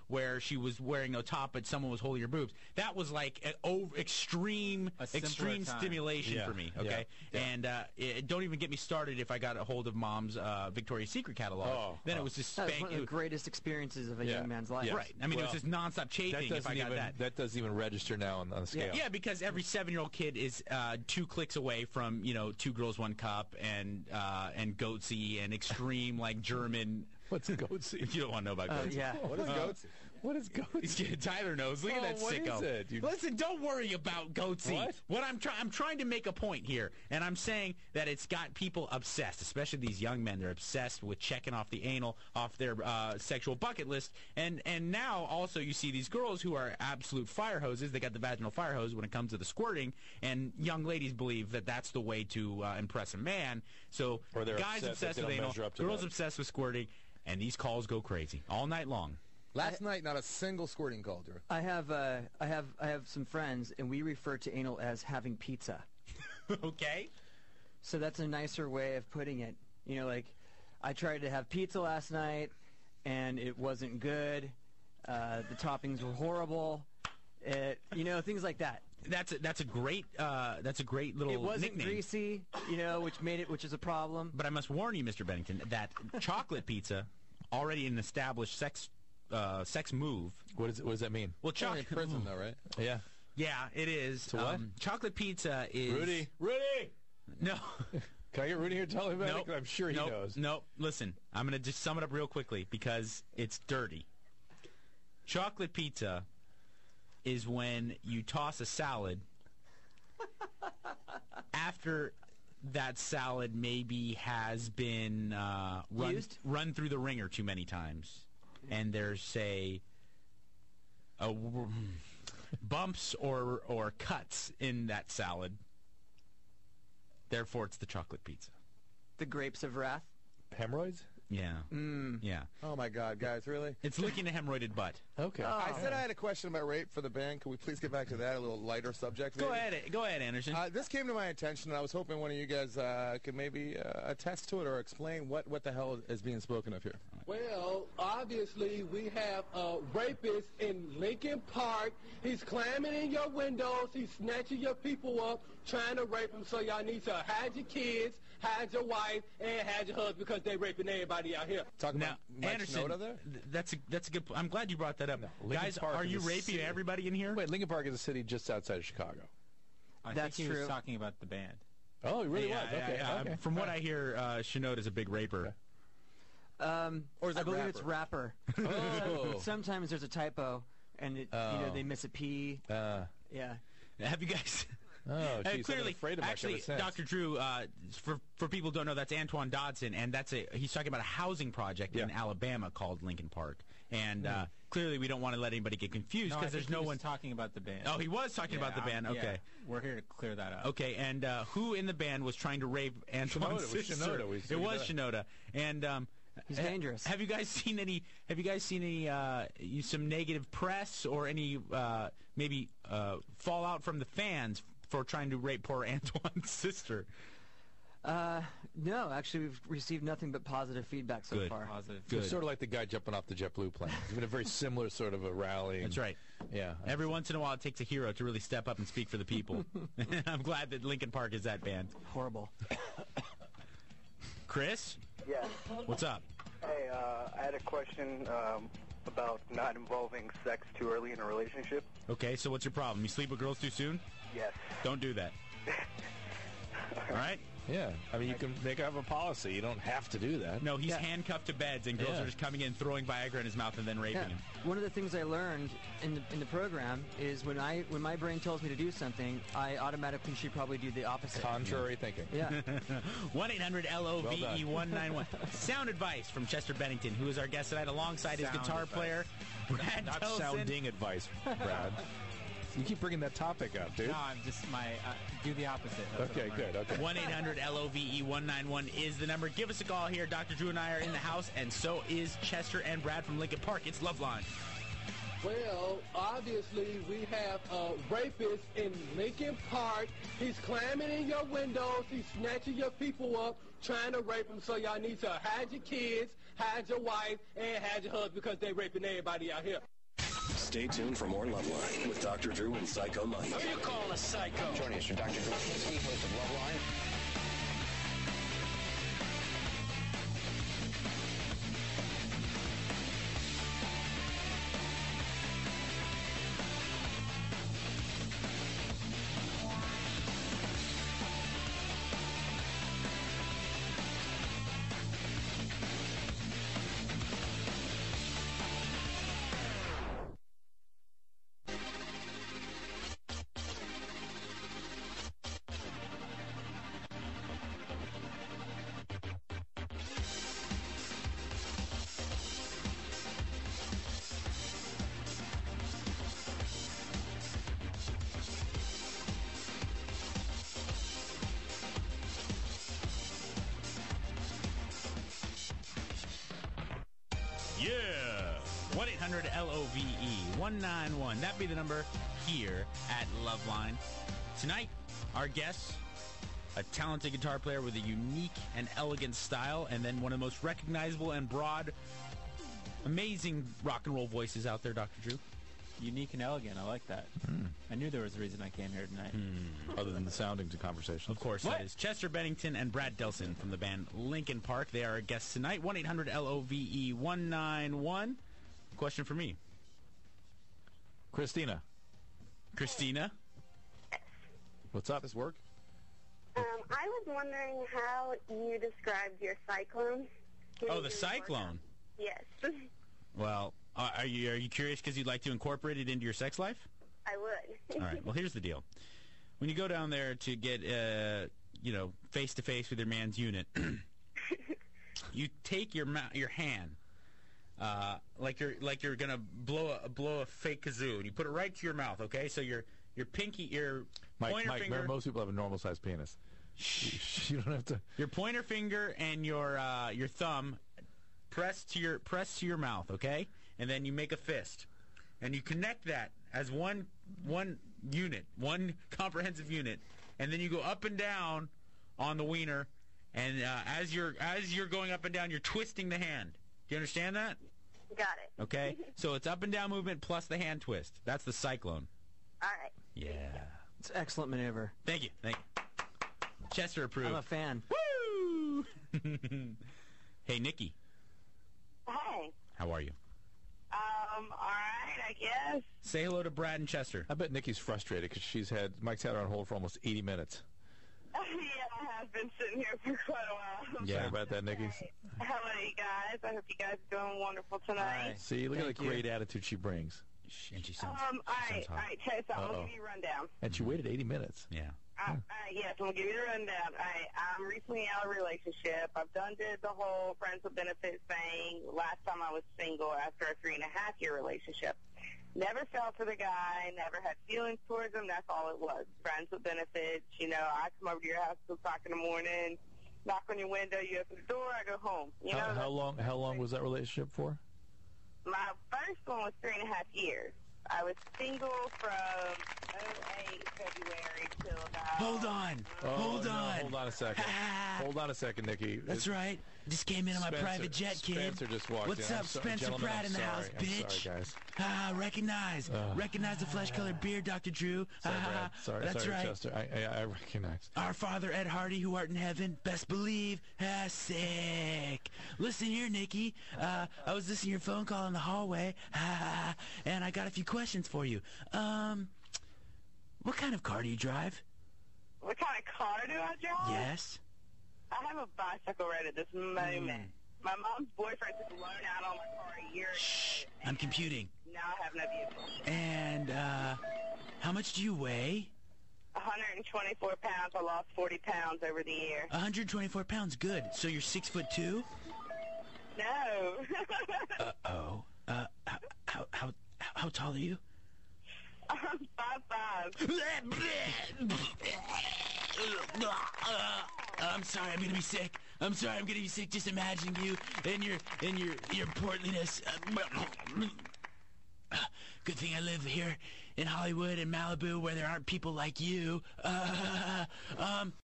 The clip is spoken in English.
where she was wearing a top but someone was holding her boobs. That was like extreme stimulation for me. Okay, and don't even get me started if I got a hold of Mom's Victoria's Secret catalog. Then it was just one of the greatest experiences of a young man's life. Right. I mean, it was just nonstop chafing if I got that. That doesn't even register now on the scale. Yeah, because every 7-year-old kid is 2 clicks away from 2 Girls 1 Cup and Goatsy and extreme like German. What's Goatsy? You don't want to know about Goatsy. Yeah. What is Goatsy? What is Goatsy? Tyler knows. Look at that sicko. What is it? Listen, don't worry about Goatsy. What? I'm trying to make a point here, and I'm saying that it's got people obsessed, especially these young men. They're obsessed with checking off the anal off their sexual bucket list, and now also you see these girls who are absolute fire hoses. They got the vaginal fire hose when it comes to the squirting, and young ladies believe that that's the way to impress a man. So guys obsessed with anal, girls obsessed with squirting, and these calls go crazy all night long. Last night, not a single squirting call, Drew. I have some friends, and we refer to anal as having pizza. Okay. So that's a nicer way of putting it. Like I tried to have pizza last night, and it wasn't good. The toppings were horrible. Things like that. That's a great little nickname. It wasn't greasy, which is a problem. But I must warn you, Mr. Bennington, that chocolate pizza, already an established sex move. What does that mean? Well, in prison though, right? Yeah. Yeah, it is. So what? Chocolate pizza is Rudy. No. Can I get Rudy here to tell me about it? I'm sure he knows. Nope. Listen, I'm going to just sum it up real quickly because it's dirty. Chocolate pizza is when you toss a salad after that salad maybe has been run through the ringer too many times, and there's say bumps or cuts in that salad. Therefore, it's the chocolate pizza. The grapes of wrath. Hemorrhoids? Yeah. Yeah. Oh my God, guys, really? It's licking a hemorrhoided butt. Okay. I said I had a question about rape for the band. Can we please get back to that, a little lighter subject? Maybe? Go ahead, Anderson. This came to my attention, and I was hoping one of you guys could maybe attest to it or explain what the hell is being spoken of here. Well, obviously, we have a rapist in Lincoln Park. He's climbing in your windows. He's snatching your people up, trying to rape them. So y'all need to hide your kids, hide your wife, and hide your husband because they raping everybody out here. Talking about Mike Anderson, Shinoda there? That's a good. I'm glad you brought that up. No, Guys, are you raping everybody in here? Wait, Lincoln Park is a city just outside of Chicago. I That's think he true. was talking about the band. Oh, he really was. Yeah. Okay. From what I hear, Shinoda's a big raper. Or is I it believe rapper? it's rapper. Oh. Sometimes there's a typo, and they miss a P. Yeah. Have you guys? Oh, geez, clearly, I've been afraid of Mike actually, ever since. Dr. Drew, for people who don't know, that's Antoine Dodson, and he's talking about a housing project in Alabama called Lincoln Park. And clearly, we don't want to let anybody get confused because there's no one talking about the band. Oh, he was talking about the band. Okay, we're here to clear that up. Okay, and who in the band was trying to rape Antoine's sister? It was Shinoda. It was Shinoda, and He's dangerous. Have you guys seen any? Some negative press or any maybe fallout from the fans for trying to rape poor Antoine's sister? No, actually, we've received nothing but positive feedback so far. Positive. It's sort of like the guy jumping off the JetBlue plane. It's been a very similar sort of a rally. That's right. Yeah. Every once in a while, it takes a hero to really step up and speak for the people. I'm glad that Lincoln Park is that band. Horrible. Chris? Yes. What's up? Hey, I had a question about not involving sex too early in a relationship. Okay, so what's your problem? You sleep with girls too soon? Yes. Don't do that. All right? Yeah. I mean, you can have a policy. You don't have to do that. No, he's handcuffed to beds, and girls are just coming in, throwing Viagra in his mouth, and then raping him. One of the things I learned in the program is when my brain tells me to do something, I automatically should probably do the opposite. Contrary thinking. Yeah. 1-800-LOVE-191. Sound advice from Chester Bennington, who is our guest tonight, alongside his guitar player, Brad Not Tolson. sounding advice, Brad. You keep bringing that topic up, dude. No, I'm just do the opposite. That's Okay, good. Okay. 1-800-LOVE-191 is the number. Give us a call here. Dr. Drew and I are in the house, and so is Chester and Brad from Lincoln Park. It's Loveline. Well, obviously, we have a rapist in Lincoln Park. He's climbing in your windows. He's snatching your people up, trying to rape them. So y'all need to hide your kids, hide your wife, and hide your husband because they raping everybody out here. Stay tuned for more Loveline with Dr. Drew and Psycho Mike. Who you call a psycho? Joining us are Dr. Drew Klinsky, host of Loveline. Yeah. 1-800-LOVE 191. That'd be the number here at Loveline. Tonight, our guest, a talented guitar player with a unique and elegant style, and then one of the most recognizable and broad, amazing rock and roll voices out there, Dr. Drew. Unique and elegant. I like that. I knew there was a reason I came here tonight. Other than the sounding to conversation. Of course, that is Chester Bennington and Brad Delson from the band Linkin Park. They are our guests tonight. 1-800-LOVE 191. Question for me. Christina. Christina? What's up? Does this work? I was wondering how you described your cyclone. Oh, the cyclone? Yes. Well, are you curious because you'd like to incorporate it into your sex life? I would. All right. Well, here's the deal. When you go down there to get, face-to-face with your man's unit, you take your hand, like you're gonna blow a fake kazoo, and you put it right to your mouth. Okay, so your pinky, your pointer Mike, finger. most people have a normal-sized penis. You don't have to. Your pointer finger and your thumb press to your mouth. Okay, and then you make a fist, and you connect that as one unit, one comprehensive unit, and then you go up and down on the wiener, and as you're going up and down, you're twisting the hand. Do you understand that? Got it. Okay, so it's up and down movement plus the hand twist. That's the cyclone. All right. Yeah. It's an excellent maneuver. Thank you. Chester approved. I'm a fan. Woo! Hey, Nikki. Hi. How are you? All right, I guess. Say hello to Brad and Chester. I bet Nikki's frustrated because Mike's had her on hold for almost 80 minutes. Yeah, I have been sitting here for quite a while. Sorry about that, Nikki. How are you guys? I hope you guys are doing wonderful tonight. See, look at the great attitude she brings. And she sounds all right, Chase, I'm going to give you a rundown. And she waited 80 minutes. Yeah. Yes, I'm going to give you the rundown. I'm recently out of a relationship. I've did the whole friends with benefits thing. Last time I was single after a 3.5-year relationship. Never fell for the guy, never had feelings towards him. That's all it was. Friends with benefits. You know, I come over to your house till 2 in the morning, knock on your window, you open the door, I go home. You know, how long was that relationship for? My first one was 3.5 years. I was single from 08 February till about... Hold on. Hold on a second. Hold on a second, Nikki. That's right. Just came in on my private jet, kid. Spencer just walked What's in. up, Spencer Pratt in the house, bitch? I'm sorry, guys. Recognize the flesh-colored beard, Dr. Drew. Sorry, That's sorry, right. Chester. I recognize. Our Father Ed Hardy, who art in heaven, best believe. Sick. Listen here, Nikki. I was listening to your phone call in the hallway, and I got a few questions for you. What kind of car do you drive? What kind of car do I drive? Yes. I have a bicycle right at this moment. My mom's boyfriend took a loan out on my car a year ago. Shh. I'm computing. Now I have no vehicle. And, how much do you weigh? 124 pounds. I lost 40 pounds over the year. 124 pounds. Good. So you're 6'2"? No. Uh-oh. How tall are you? I'm 5'5". I'm sorry, I'm gonna be sick. Just imagining you and your portliness. Good thing I live here in Hollywood and Malibu where there aren't people like you.